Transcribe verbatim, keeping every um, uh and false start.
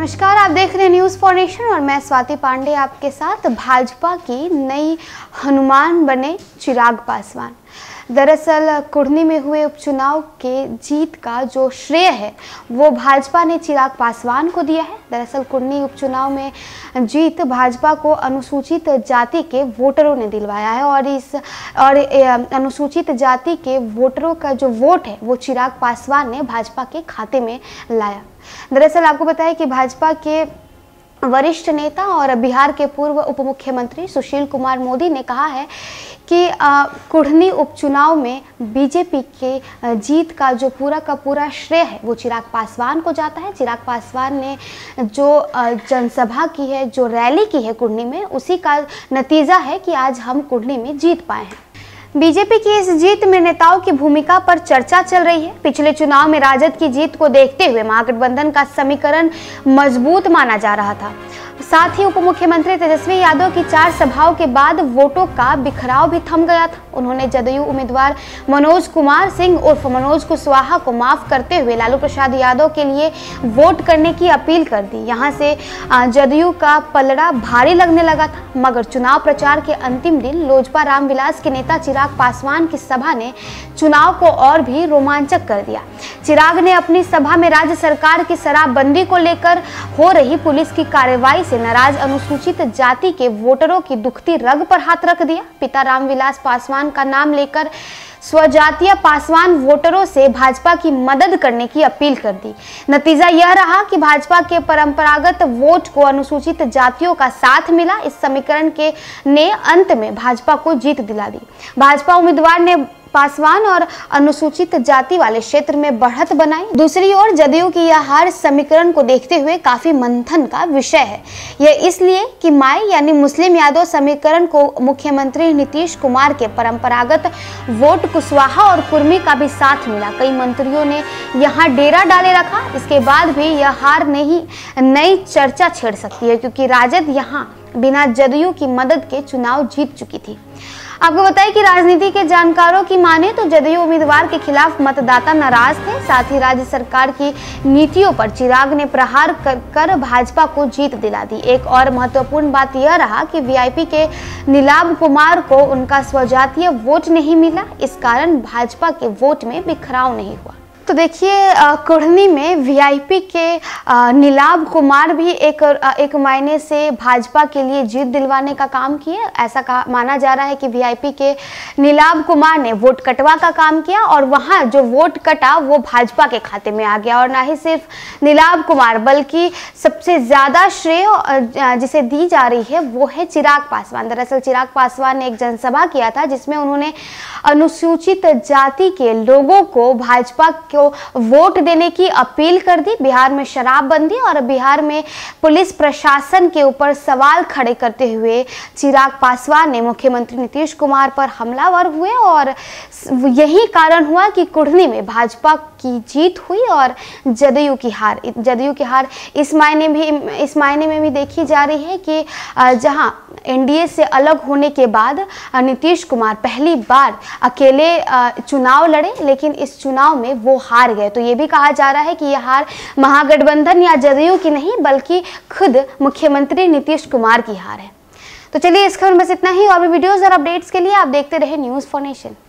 नमस्कार, आप देख रहे हैं न्यूज़ फॉर नेशन और मैं स्वाति पांडे आपके साथ। भाजपा की नई हनुमान बने चिराग पासवान। दरअसल कुढ़नी में हुए उपचुनाव के जीत का जो श्रेय है वो भाजपा ने चिराग पासवान को दिया है। दरअसल कुढ़नी उपचुनाव में जीत भाजपा को अनुसूचित जाति के वोटरों ने दिलवाया है और इस और अनुसूचित जाति के वोटरों का जो वोट है वो चिराग पासवान ने भाजपा के खाते में लाया। दरअसल आपको बताया कि भाजपा के वरिष्ठ नेता और बिहार के पूर्व उप मुख्यमंत्री सुशील कुमार मोदी ने कहा है कि कुढ़नी उपचुनाव में बीजेपी के जीत का जो पूरा का पूरा श्रेय है वो चिराग पासवान को जाता है। चिराग पासवान ने जो जनसभा की है, जो रैली की है कुढ़नी में, उसी का नतीजा है कि आज हम कुढ़नी में जीत पाए हैं। बीजेपी की इस जीत में नेताओं की भूमिका पर चर्चा चल रही है। पिछले चुनाव में राजद की जीत को देखते हुए महागठबंधन का समीकरण मजबूत माना जा रहा था। साथ ही उप मुख्यमंत्री तेजस्वी यादव की चार सभाओं के बाद वोटों का बिखराव भी थम गया था। उन्होंने जदयू उम्मीदवार मनोज कुमार सिंह उर्फ मनोज कुशवाहा को माफ करते हुए लालू प्रसाद यादव के लिए वोट करने की अपील कर दी। यहां से जदयू का पलड़ा भारी लगने लगा था, मगर चुनाव प्रचार के अंतिम दिन लोजपा रामविलास के नेता चिराग पासवान की सभा ने चुनाव को और भी रोमांचक कर दिया। चिराग ने अपनी सभा में राज्य सरकार की शराबबंदी को लेकर हो रही पुलिस की कार्रवाई से नाराज अनुसूचित जाति के वोटरों की दुखती रग पर हाथ रख दिया। पिता रामविलास पासवान का नाम लेकर स्वजातीय पासवान वोटरों से भाजपा की मदद करने की अपील कर दी। नतीजा यह रहा कि भाजपा के परंपरागत वोट को अनुसूचित जातियों का साथ मिला। इस समीकरण के ने अंत में भाजपा को जीत दिला दी। भाजपा उम्मीदवार ने पासवान और अनुसूचित जाति वाले क्षेत्र में बढ़त बनाई। दूसरी ओर जदयू की यह हार समीकरण को देखते हुए काफी मंथन का विषय है। यह इसलिए कि माई यानी मुस्लिम यादव समीकरण को मुख्यमंत्री नीतीश कुमार के परंपरागत वोट कुशवाहा और कुर्मी का भी साथ मिला। कई मंत्रियों ने यहां डेरा डाले रखा। इसके बाद भी यह हार नहीं नई चर्चा छेड़ सकती है, क्योंकि राजद यहां बिना जदयू की मदद के चुनाव जीत चुकी थी। आपको बताएं कि राजनीति के जानकारों की माने तो जदयू उम्मीदवार के खिलाफ मतदाता नाराज थे। साथ ही राज्य सरकार की नीतियों पर चिराग ने प्रहार कर, कर भाजपा को जीत दिला दी। एक और महत्वपूर्ण बात यह रहा कि वीआईपी के नीलाभ कुमार को उनका स्वजातीय वोट नहीं मिला। इस कारण भाजपा के वोट में बिखराव नहीं हुआ। तो देखिए, कुढ़नी में वीआईपी के नीलाभ कुमार भी एक एक मायने से भाजपा के लिए जीत दिलवाने का काम किए। ऐसा कहा माना जा रहा है कि वीआईपी के नीलाभ कुमार ने वोट कटवा का काम किया और वहां जो वोट कटा वो भाजपा के खाते में आ गया। और ना ही सिर्फ नीलाभ कुमार बल्कि सबसे ज्यादा श्रेय जिसे दी जा रही है वो है चिराग पासवान। दरअसल चिराग पासवान ने एक जनसभा किया था जिसमें उन्होंने अनुसूचित जाति के लोगों को भाजपा को वोट देने की अपील कर दी। बिहार में शराबबंदी और बिहार में पुलिस प्रशासन के ऊपर सवाल खड़े करते हुए चिराग पासवान ने मुख्यमंत्री नीतीश कुमार पर हमलावर हुए और यही कारण हुआ कि कुढ़नी में भाजपा की जीत हुई और जदयू की हार। जदयू की हार इस मायने भी इस मायने में भी देखी जा रही है कि जहां एनडीए से अलग होने के बाद नीतीश कुमार पहली बार अकेले चुनाव लड़े, लेकिन इस चुनाव में वो हार गए। तो ये भी कहा जा रहा है कि यह हार महागठबंधन या जदयू की नहीं बल्कि खुद मुख्यमंत्री नीतीश कुमार की हार है। तो चलिए, इस खबर में बस इतना ही। और भी वीडियोस और अपडेट्स के लिए आप देखते रहे न्यूज़ फॉर नेशन।